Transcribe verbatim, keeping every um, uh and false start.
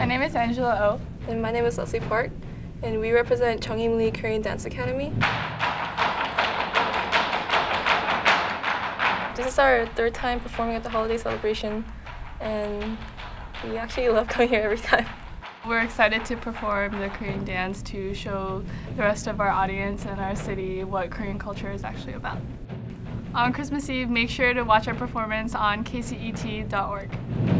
name is Angela O. And my name is Leslie Park, and we represent Jung L A Korean Dance Academy. This is our third time performing at the holiday celebration, and we actually love coming here every time. We're excited to perform the Korean dance to show the rest of our audience and our city what Korean culture is actually about. On Christmas Eve, make sure to watch our performance on K C E T dot org.